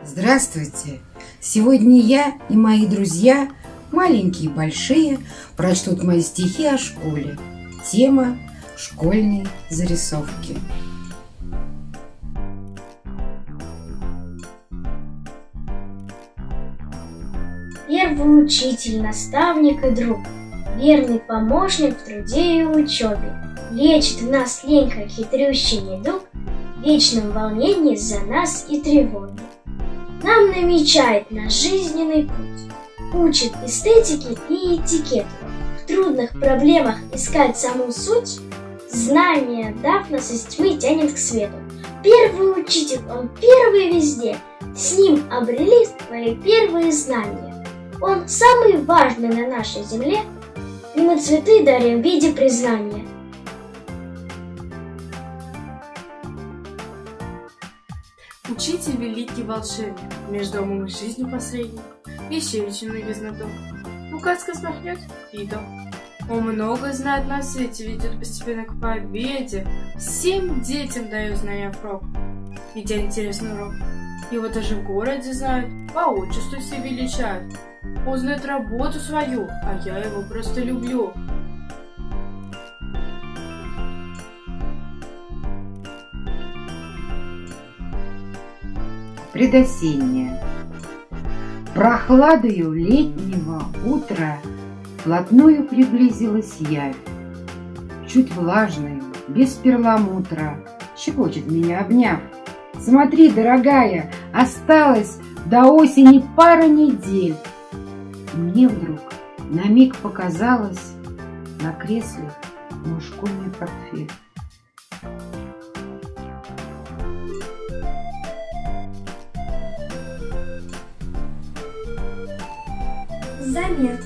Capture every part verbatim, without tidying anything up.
Здравствуйте! Сегодня я и мои друзья, маленькие и большие, прочтут мои стихи о школе. Тема – школьные зарисовки. Первый учитель, наставник и друг, верный помощник в труде и учебе, лечит в нас лень, как хитрющий недуг, в вечном волнении за нас и тревоги. Нам намечает наш жизненный путь, учит эстетике и этикету, в трудных проблемах искать саму суть, знания дав нас из тьмы тянет к свету. Первый учитель, он первый везде, с ним обрели свои первые знания. Он самый важный на нашей земле, и мы цветы дарим в виде признания. Учитель великий волшебник, между домом и жизнью посредник, вещей многих знаток. Указка смахнет и то. Он много знает на свете, ведет постепенно к победе. Всем детям дает знания впрок, ведя интересный урок. Его даже в городе знают, по отчеству все величают. Он знает работу свою, а я его просто люблю. Предосенняя. Прохладою летнего утра вплотную приблизилась явь. Чуть влажную, без перламутра, щекочет меня, обняв. Смотри, дорогая, осталось до осени пара недель. И мне вдруг на миг показалось на кресле мой школьный портфель. Заметка.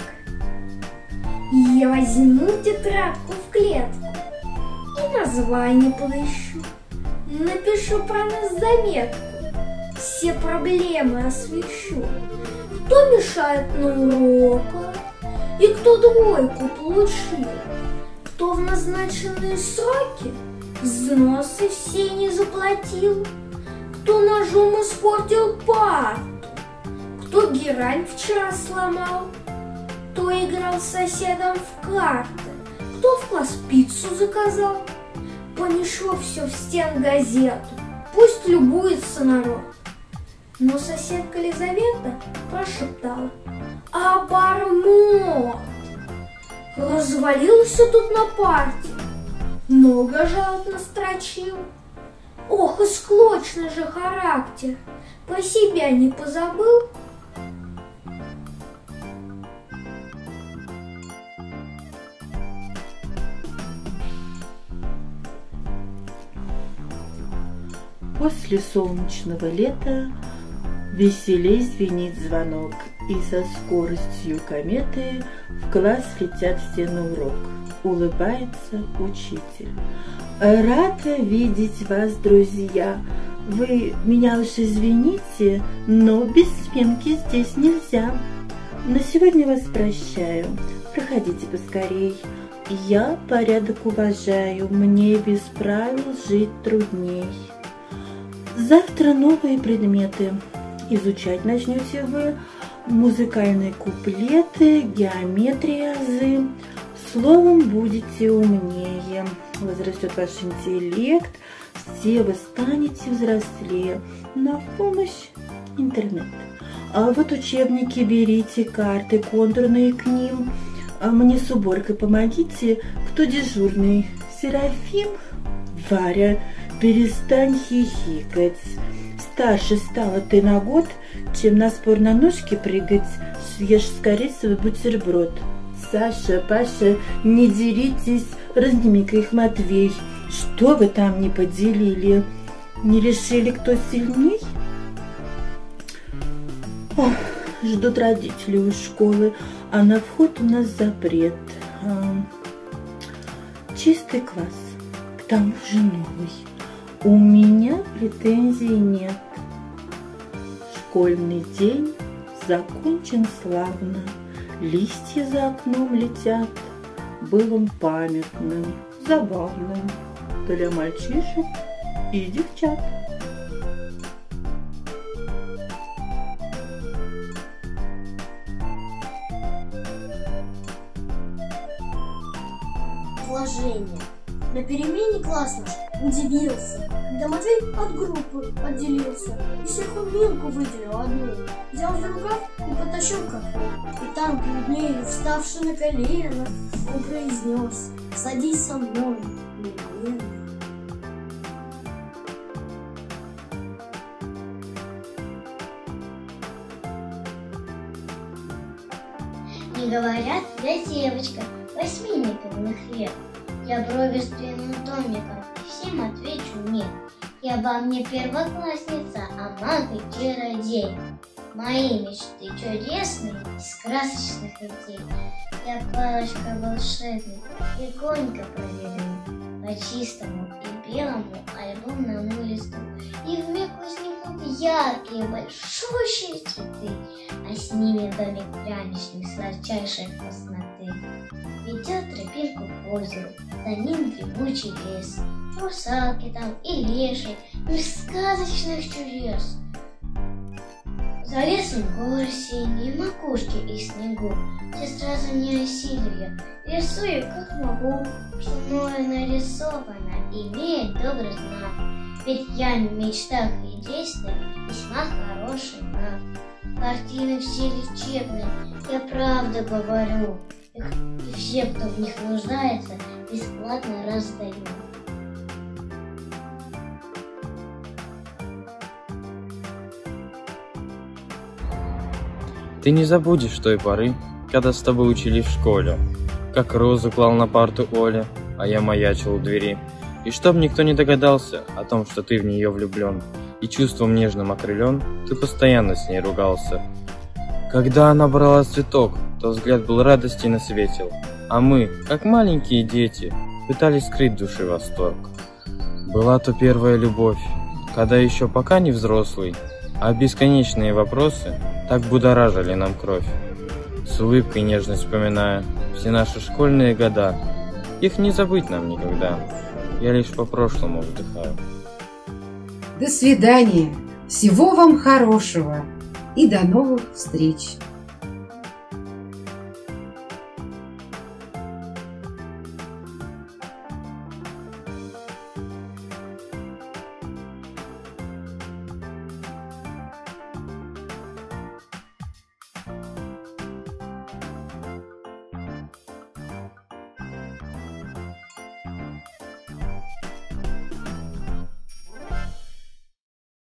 Я возьму тетрадку в клетку и название подыщу. Напишу про нас заметку, все проблемы освещу. Кто мешает на уроках и кто двойку получил, кто в назначенные сроки взносы все не заплатил, кто ножом испортил парту, кто герань вчера сломал, кто играл с соседом в карты, кто в класс пиццу заказал. Понесло все в стен газету, пусть любуется народ. Но соседка Лизавета прошептала: обормот! Развалился тут на парте, много жалоб настрочил. Ох, и склочный же характер, про себя не позабыл. После солнечного лета веселей звенит звонок, и со скоростью кометы в класс летят все на урок. Улыбается учитель. Рад видеть вас, друзья. Вы меня уж извините, но без сменки здесь нельзя. На сегодня вас прощаю. Проходите поскорей. Я порядок уважаю, мне без правил жить трудней. Завтра новые предметы. Изучать начнете вы музыкальные куплеты, геометрия азы. Словом, будете умнее. Возрастет ваш интеллект, все вы станете взрослее. На помощь интернет. А вот учебники берите, карты контурные к ним. А мне с уборкой помогите, кто дежурный? Серафим? Варя, перестань хихикать. Старше стала ты на год, чем на спор на ножке прыгать. Съешь скорее свой бутерброд. Саша, Паша, не деритесь, разними-ка их, Матвей. Что вы там не поделили? Не решили, кто сильней? Ох, ждут родители у школы, а на вход у нас запрет. Чистый класс, к тому же новый. У меня претензий нет. Школьный день закончен славно. Листья за окном летят. Был он памятным, забавным для мальчишек и девчат. Женя. На перемене класс наш удивился, когда Матвей от группы отделился. И всех он Милку выделил одну. Взял за рукав и потащил к окну. И там перед ней, вставший на колено, он произнес: «Садись со мной, Милена». Не говорят, я девочка, восьми неполных лет. Я брови сдвину домиком, и всем отвечу нет. Я вам не первоклассница, а маг и чародей. Мои мечты чудесные, из красочных идей. Я палочка волшебная, легонько проведу по чистому и белому альбомному листу. И вмиг возникнут яркие, большущие цветы, а с ними домик пряничный сладчайшей вкусноты. Ведет тропинку к озеру, за ним дремучий лес, русалки там и леши, мир сказочных чудес. За лесом горы синие, макушки и снегу, все сразу не осилю я, рисую как могу, что мною нарисовано имеет добрый знак. Ведь я в мечтах и действиях весьма хороший маг. Картины все лечебные, я правду говорю, и все, кто в них нуждается, бесплатно раздаю. Ты не забудешь той поры, когда с тобой учились в школе, как розу клал на парту Оля, а я маячил у двери. И чтоб никто не догадался о том, что ты в нее влюблен, и чувством нежным окрылен, ты постоянно с ней ругался. Когда она брала цветок, то взгляд был радостен и светел, а мы, как маленькие дети, пытались скрыть души восторг. Была то первая любовь, когда еще пока не взрослый, а бесконечные вопросы так будоражили нам кровь. С улыбкой нежно вспоминая все наши школьные года, их не забыть нам никогда, я лишь по прошлому вздыхаю. До свидания, всего вам хорошего и до новых встреч!